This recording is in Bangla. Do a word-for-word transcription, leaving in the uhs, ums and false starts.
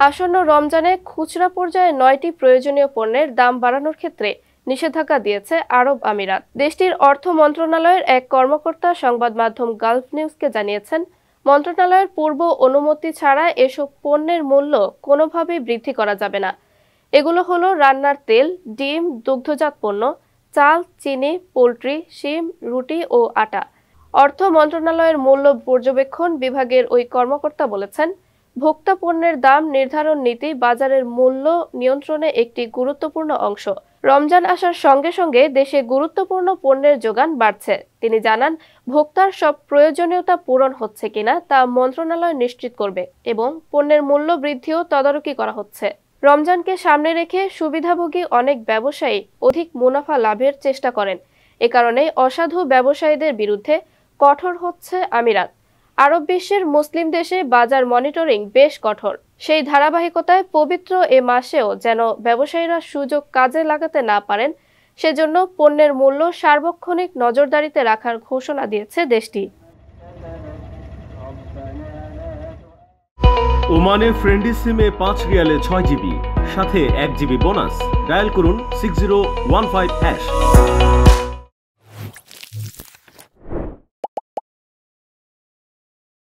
আসন্ন রমজানে খুচরা পর্যায়ে নয়টি প্রয়োজনীয় পণ্যের দাম বাড়ানোর ক্ষেত্রে নিষেধাজ্ঞা দিয়েছে আরব আমিরাত। দেশটির অর্থ মন্ত্রণালয়ের এক কর্মকর্তা সংবাদ মাধ্যম গালফ নিউজকে জানিয়েছেন, মন্ত্রণালয়ের পূর্ব অনুমতি ছাড়া এসব পণ্যের মূল্য কোনোভাবেই বৃদ্ধি করা যাবে না। এগুলো হলো রান্নার তেল, ডিম, দুগ্ধজাত পণ্য, চাল, চিনি, পোল্ট্রি, শিম, রুটি ও আটা। অর্থ মন্ত্রণালয়ের মূল্য পর্যবেক্ষণ বিভাগের ওই কর্মকর্তা বলেছেন, ভোক্তা পণ্যের দাম নির্ধারণ নীতি বাজারের মূল্য নিয়ন্ত্রণে একটি গুরুত্বপূর্ণ অংশ। রমজান আসার সঙ্গে সঙ্গে দেশে গুরুত্বপূর্ণ পণ্যের যোগান বাড়ছে। তিনি জানান, ভোক্তার সব প্রয়োজনীয়তা পূরণ হচ্ছে কিনা তা মন্ত্রণালয় নিশ্চিত করবে এবং পণ্যের মূল্য বৃদ্ধিও তদারকি করা হচ্ছে। রমজানকে সামনে রেখে সুবিধাভোগী অনেক ব্যবসায়ী অধিক মুনাফা লাভের চেষ্টা করেন। এ কারণে অসাধু ব্যবসায়ীদের বিরুদ্ধে কঠোর হচ্ছে আমিরাত। আরব বিশ্বের মুসলিম দেশে বাজার মনিটরিং বেশ কঠোর। সেই ধারাবাহিকতায় পবিত্র এ মাসেও যেন ব্যবসায়ীরা সুযোগ কাজে লাগাতে না পারেন, সেজন্য পণ্যের মূল্য সার্বক্ষণিক নজরদারিতে রাখার ঘোষণা দিয়েছে দেশটি। ওমানের ফ্রেন্ডলি সিমে পাঁচ রিয়ালে ছয় জিবি, সাথে এক জিবি বোনাস। ডায়াল করুন six zero one five hash.